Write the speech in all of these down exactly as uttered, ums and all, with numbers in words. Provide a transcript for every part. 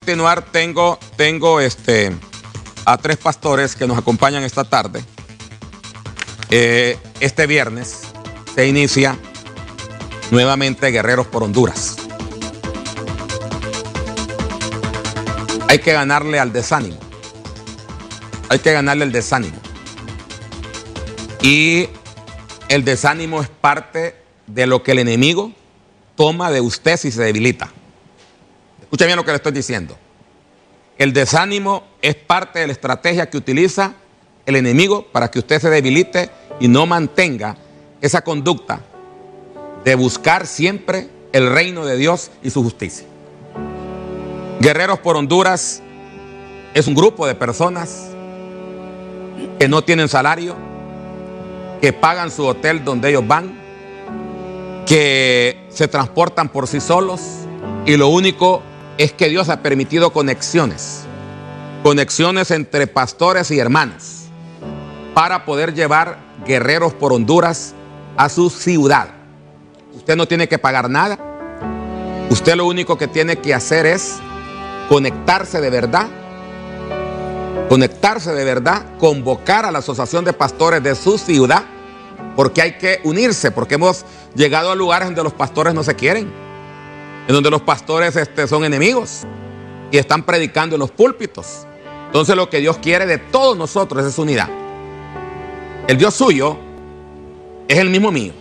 Continuar, tengo, tengo este, a tres pastores que nos acompañan esta tarde. Eh, este viernes se inicia nuevamente Guerreros por Honduras. Hay que ganarle al desánimo. Hay que ganarle el desánimo. Y el desánimo es parte de lo que el enemigo toma de usted si se debilita. Escuche bien lo que le estoy diciendo. El desánimo es parte de la estrategia que utiliza el enemigo para que usted se debilite y no mantenga esa conducta de buscar siempre el reino de Dios y su justicia. Guerreros por Honduras es un grupo de personas que no tienen salario, que pagan su hotel donde ellos van, que se transportan por sí solos y lo único es que Dios ha permitido conexiones, conexiones entre pastores y hermanos para poder llevar Guerreros por Honduras a su ciudad. Usted no tiene que pagar nada. Usted lo único que tiene que hacer es conectarse de verdad, conectarse de verdad, convocar a la asociación de pastores de su ciudad, porque hay que unirse, porque hemos llegado a lugares donde los pastores no se quieren, en donde los pastores este, son enemigos y están predicando en los púlpitos. Entonces lo que Dios quiere de todos nosotros es unidad. El Dios suyo es el mismo mío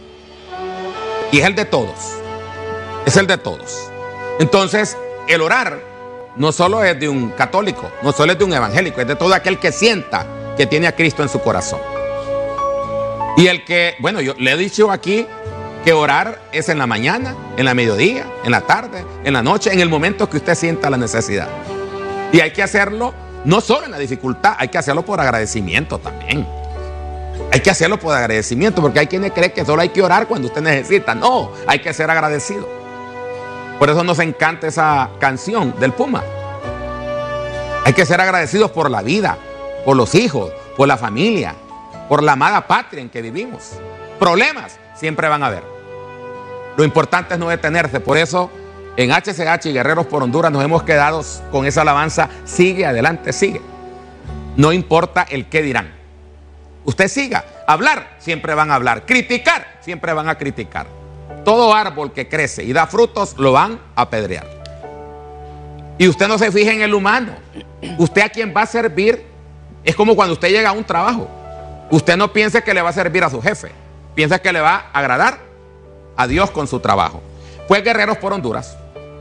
y es el de todos, es el de todos. Entonces el orar no solo es de un católico, no solo es de un evangélico, es de todo aquel que sienta que tiene a Cristo en su corazón. Y el que, bueno, yo le he dicho aquí que orar es en la mañana, en la mediodía, en la tarde, en la noche, en el momento que usted sienta la necesidad. Y hay que hacerlo no solo en la dificultad, hay que hacerlo por agradecimiento también. Hay que hacerlo por agradecimiento, porque hay quienes creen que solo hay que orar cuando usted necesita. No, hay que ser agradecido. Por eso nos encanta esa canción del Puma. Hay que ser agradecidos por la vida, por los hijos, por la familia, por la amada patria en que vivimos. Problemas siempre van a haber. Lo importante es no detenerse. Por eso en H C H y Guerreros por Honduras nos hemos quedado con esa alabanza: sigue adelante, sigue. No importa el qué dirán. Usted siga. Hablar, siempre van a hablar. Criticar, siempre van a criticar. Todo árbol que crece y da frutos lo van a apedrear. Y usted no se fije en el humano. Usted a quien va a servir es como cuando usted llega a un trabajo. Usted no piense que le va a servir a su jefe. Piensa que le va a agradar a Dios con su trabajo. Pues Guerreros por Honduras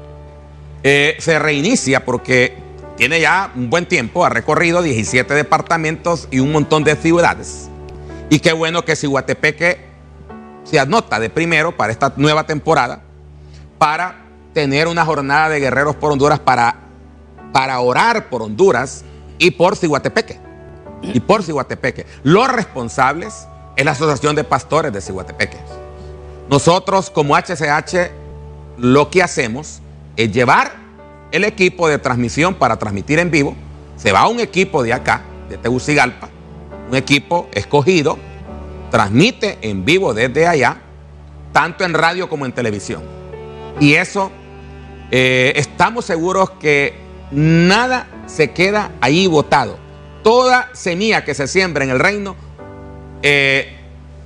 eh, se reinicia porque tiene ya un buen tiempo, ha recorrido diecisiete departamentos y un montón de ciudades. Y qué bueno que Siguatepeque se anota de primero para esta nueva temporada, para tener una jornada de Guerreros por Honduras, para, para orar por Honduras y por Siguatepeque. Y por Siguatepeque. Los responsables es la Asociación de Pastores de Siguatepeque. Nosotros como H C H lo que hacemos es llevar el equipo de transmisión para transmitir en vivo. Se va un equipo de acá, de Tegucigalpa, un equipo escogido, transmite en vivo desde allá, tanto en radio como en televisión. Y eso, eh, estamos seguros que nada se queda ahí botado. Toda semilla que se siembra en el reino, eh,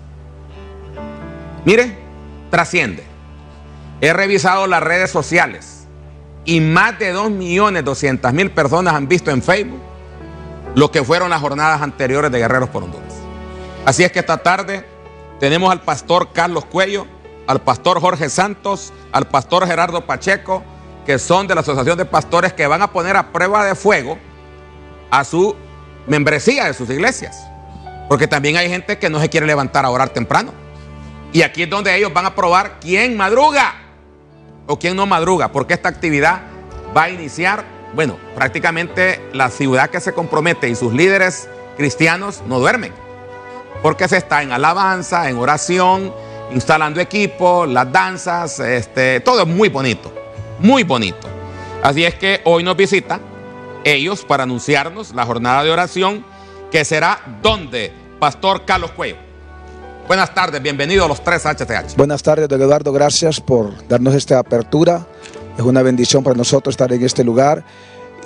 mire, trasciende. He revisado las redes sociales y más de dos millones doscientas mil personas han visto en Facebook lo que fueron las jornadas anteriores de Guerreros por Honduras. Así es que esta tarde tenemos al pastor Carlos Cuello, al pastor Jorge Santos, al pastor Gerardo Pacheco, que son de la Asociación de Pastores, que van a poner a prueba de fuego a su membresía de sus iglesias. Porque también hay gente que no se quiere levantar a orar temprano. Y aquí es donde ellos van a probar quién madruga o quién no madruga, porque esta actividad va a iniciar, bueno, prácticamente la ciudad que se compromete y sus líderes cristianos no duermen, porque se está en alabanza, en oración, instalando equipo, las danzas, este, todo es muy bonito, muy bonito. Así es que hoy nos visitan ellos para anunciarnos la jornada de oración, que será donde, Pastor Carlos Cuello. Buenas tardes, bienvenidos a los tres H C H. Buenas tardes, don Eduardo, gracias por darnos esta apertura. Es una bendición para nosotros estar en este lugar.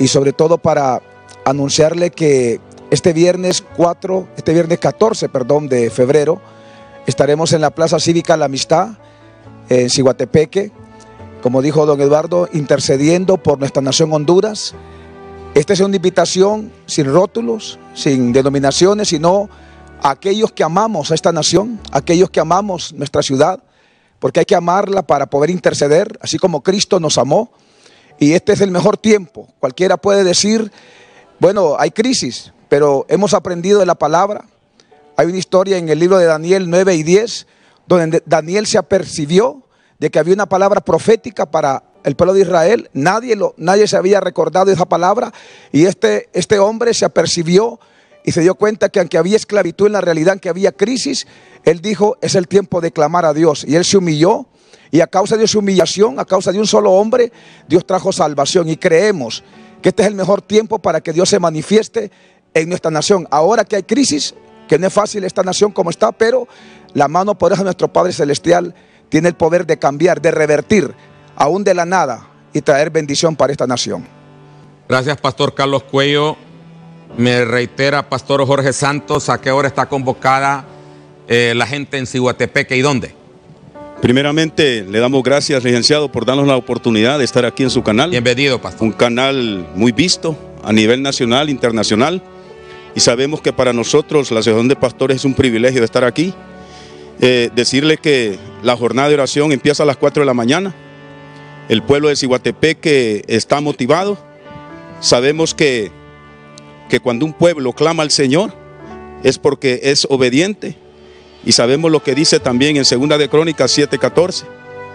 y sobre todo para anunciarle que este viernes cuatro, este viernes catorce, perdón, de febrero, estaremos en la Plaza Cívica La Amistad, en Ciguatepeque, como dijo don Eduardo, intercediendo por nuestra nación Honduras. Esta es una invitación sin rótulos, sin denominaciones, sino a aquellos que amamos a esta nación, a aquellos que amamos nuestra ciudad, porque hay que amarla para poder interceder, así como Cristo nos amó. Y este es el mejor tiempo. Cualquiera puede decir, bueno, hay crisis, pero hemos aprendido de la palabra. Hay una historia en el libro de Daniel nueve y diez, donde Daniel se apercibió de que había una palabra profética para el pueblo de Israel. Nadie, lo, nadie se había recordado de esa palabra, y este, este hombre se apercibió y se dio cuenta que aunque había esclavitud en la realidad, que había crisis, él dijo, es el tiempo de clamar a Dios. Y él se humilló, y a causa de su humillación, a causa de un solo hombre, Dios trajo salvación. Y creemos que este es el mejor tiempo para que Dios se manifieste en nuestra nación. Ahora que hay crisis, que no es fácil esta nación como está, pero la mano poderosa de nuestro Padre Celestial tiene el poder de cambiar, de revertir, aún de la nada, y traer bendición para esta nación. Gracias, Pastor Carlos Cuello. Me reitera, Pastor Jorge Santos, ¿a qué hora está convocada eh, la gente en Ciguatepeque y dónde? Primeramente, le damos gracias, licenciado, por darnos la oportunidad de estar aquí en su canal. Bienvenido, Pastor. Un canal muy visto a nivel nacional, internacional, y sabemos que para nosotros la Asociación de Pastores es un privilegio de estar aquí. Eh, decirle que la jornada de oración empieza a las cuatro de la mañana. El pueblo de Ciguatepeque está motivado. Sabemos que, que cuando un pueblo clama al Señor es porque es obediente. Y sabemos lo que dice también en segunda de Crónicas siete catorce,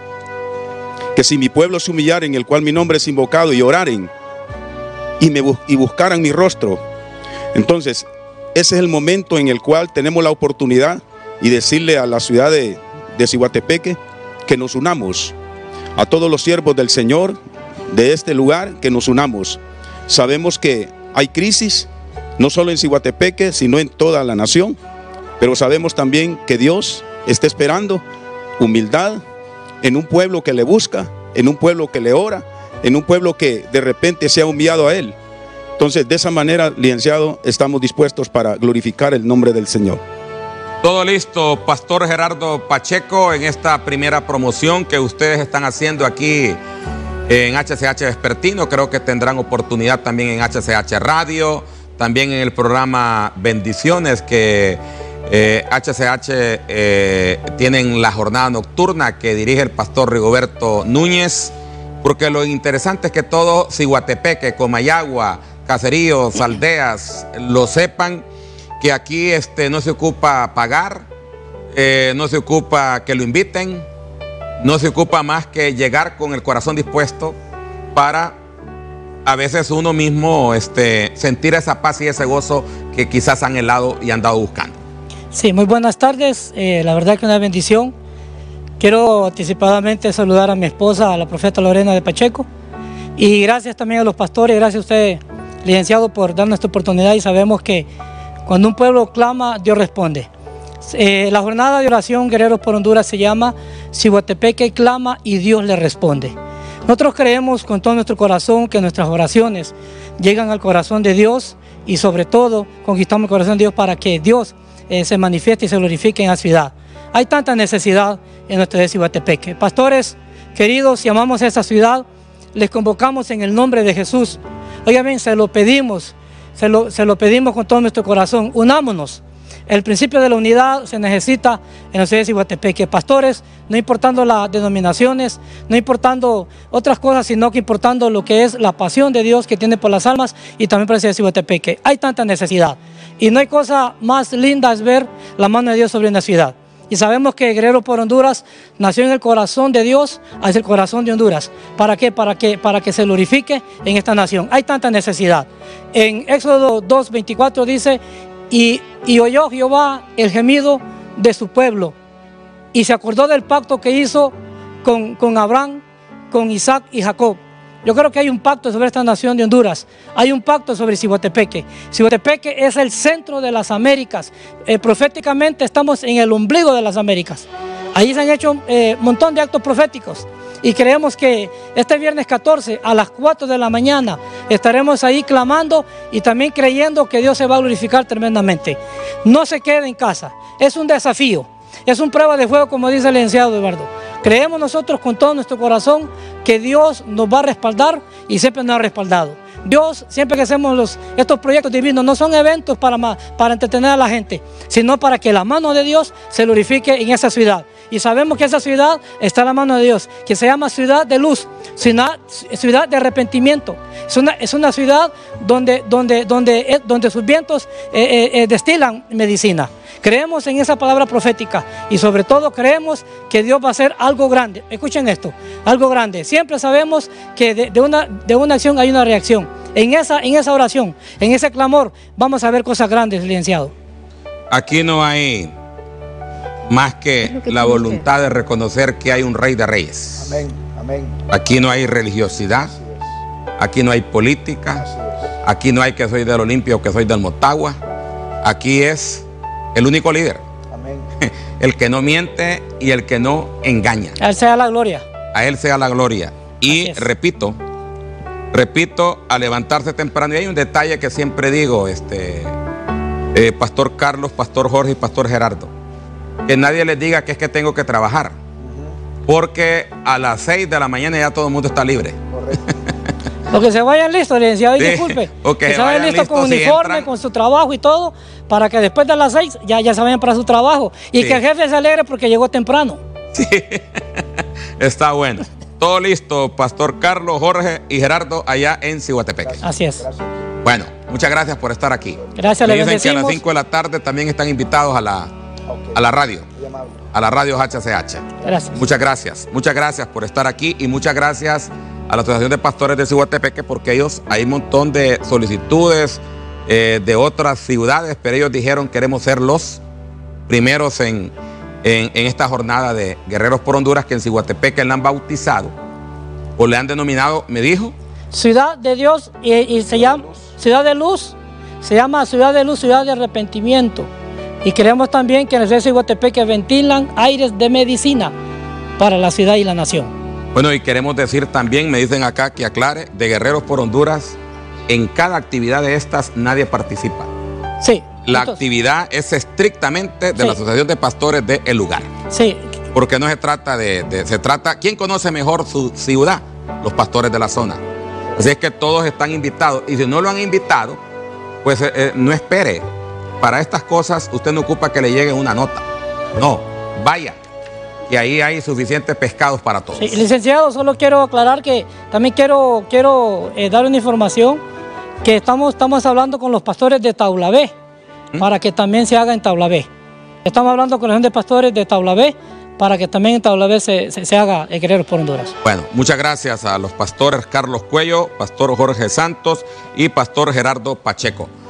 que si mi pueblo se humillare, en el cual mi nombre es invocado, y oraren y, me, y buscaran mi rostro. Entonces ese es el momento en el cual tenemos la oportunidad y decirle a la ciudad de, de Ciguatepeque que nos unamos, a todos los siervos del Señor de este lugar, que nos unamos. Sabemos que hay crisis, no solo en Ciguatepeque, sino en toda la nación, pero sabemos también que Dios está esperando humildad en un pueblo que le busca, en un pueblo que le ora, en un pueblo que de repente se ha humillado a Él. Entonces, de esa manera, licenciado, estamos dispuestos para glorificar el nombre del Señor. Todo listo, Pastor Gerardo Pacheco, en esta primera promoción que ustedes están haciendo aquí en H C H Vespertino. Creo que tendrán oportunidad también en H C H Radio, también en el programa Bendiciones, que eh, H C H eh, tienen la jornada nocturna que dirige el Pastor Rigoberto Núñez, porque lo interesante es que todo Ciguatepeque, Comayagua, caseríos, aldeas, lo sepan, que aquí este, no se ocupa pagar, eh, no se ocupa que lo inviten, no se ocupa más que llegar con el corazón dispuesto para a veces uno mismo este, sentir esa paz y ese gozo que quizás han anhelado y han dado buscando. Sí, muy buenas tardes, eh, la verdad que una bendición. Quiero anticipadamente saludar a mi esposa, a la profeta Lorena de Pacheco, y gracias también a los pastores, gracias a usted, licenciado, por darnos esta oportunidad. Y sabemos que cuando un pueblo clama, Dios responde. Eh, la jornada de oración Guerreros por Honduras se llama Ciguatepeque clama y Dios le responde. Nosotros creemos con todo nuestro corazón que nuestras oraciones llegan al corazón de Dios, y sobre todo conquistamos el corazón de Dios para que Dios eh, se manifieste y se glorifique en la ciudad. Hay tanta necesidad en nuestra de Ciguatepeque. Pastores queridos, si amamos a esa ciudad, les convocamos en el nombre de Jesús. Oigan bien, se lo pedimos, se lo, se lo pedimos con todo nuestro corazón. Unámonos. El principio de la unidad se necesita en la ciudad de Ciguatepeque. Pastores, no importando las denominaciones, no importando otras cosas, sino que importando lo que es la pasión de Dios que tiene por las almas, y también por la ciudad de Ciguatepeque. Hay tanta necesidad, y no hay cosa más linda es ver la mano de Dios sobre una ciudad. Y sabemos que Guerrero por Honduras nació en el corazón de Dios, hacia el corazón de Honduras. ¿Para qué? Para que, para que se glorifique en esta nación. Hay tanta necesidad. En Éxodo dos veinticuatro dice, y, y oyó Jehová el gemido de su pueblo, y se acordó del pacto que hizo con, con Abraham, con Isaac y Jacob. Yo creo que hay un pacto sobre esta nación de Honduras, hay un pacto sobre Ciguatepeque. Ciguatepeque es el centro de las Américas, eh, proféticamente estamos en el ombligo de las Américas. Ahí se han hecho un eh, montón de actos proféticos, Y creemos que este viernes catorce a las cuatro de la mañana estaremos ahí clamando y también creyendo que Dios se va a glorificar tremendamente. No se quede en casa, es un desafío, es una prueba de fuego, como dice el licenciado Eduardo. Creemos nosotros con todo nuestro corazón que Dios nos va a respaldar y siempre nos ha respaldado. Dios, siempre que hacemos los, estos proyectos divinos, no son eventos para, para entretener a la gente, sino para que la mano de Dios se glorifique en esa ciudad. Y sabemos que esa ciudad está en la mano de Dios, que se llama ciudad de luz, ciudad, ciudad de arrepentimiento. Es una, es una ciudad donde, donde, donde, donde sus vientos eh, eh, destilan medicina. Creemos en esa palabra profética y sobre todo creemos que Dios va a hacer algo grande. Escuchen esto, algo grande. Siempre sabemos que de, de, una, de una acción hay una reacción. En esa, en esa oración, en ese clamor, vamos a ver cosas grandes, licenciado. Aquí no hay más que, que la voluntad de reconocer que hay un Rey de Reyes. Amén, amén. Aquí no hay religiosidad, aquí no hay política, aquí no hay que soy del Olimpia o que soy del Motagua. Aquí es el único líder. Amén. El que no miente y el que no engaña. A Él sea la gloria. A Él sea la gloria. Y repito, repito, a levantarse temprano. Y hay un detalle que siempre digo, este, eh, Pastor Carlos, Pastor Jorge y Pastor Gerardo. Que nadie les diga que es que tengo que trabajar. Porque a las seis de la mañana ya todo el mundo está libre. Correcto. Lo que se vayan listos, licenciado, y sí, disculpe. Okay, que se vayan listos con si uniforme, entran, con su trabajo y todo, para que después de las seis ya, ya se vayan para su trabajo. Y sí, que el jefe se alegre porque llegó temprano. Sí, está bueno. Todo listo, Pastor Carlos, Jorge y Gerardo, allá en Ciguatepeque. Así es. Gracias. Bueno, muchas gracias por estar aquí. Gracias, le les dicen que a las bendecimos. cinco de la tarde también están invitados a la, Okay. a la radio, a la radio H C H. Gracias. Muchas gracias, muchas gracias por estar aquí y muchas gracias a la Asociación de Pastores de Ciguatepeque, porque ellos, hay un montón de solicitudes eh, de otras ciudades, pero ellos dijeron queremos ser los primeros en, en, en esta jornada de Guerreros por Honduras, que en Ciguatepeque le han bautizado o le han denominado, me dijo, Ciudad de Dios, y, y se llama Ciudad de Luz, se llama Ciudad de Luz, Ciudad de Arrepentimiento. Y creemos también que en el C Ciguatepeque ventilan aires de medicina para la ciudad y la nación. Bueno, y queremos decir también, me dicen acá que aclare, de Guerreros por Honduras, en cada actividad de estas nadie participa. Sí. La entonces, actividad es estrictamente de sí. la Asociación de Pastores del lugar. Sí. Porque no se trata de, de, se trata, ¿quién conoce mejor su ciudad? Los pastores de la zona. Así es que todos están invitados, y si no lo han invitado, pues eh, eh, no espere. Para estas cosas usted no ocupa que le llegue una nota. No, vaya. Y ahí hay suficientes pescados para todos. Sí, licenciado, solo quiero aclarar que también quiero, quiero eh, dar una información que estamos, estamos hablando con los pastores de Taulabé, ¿Mm? para que también se haga en Taulabé. Estamos hablando con la gente de pastores de Taulabé para que también en Taulabé se, se, se haga el Guerreros por Honduras. Bueno, muchas gracias a los pastores Carlos Cuello, Pastor Jorge Santos y Pastor Gerardo Pacheco.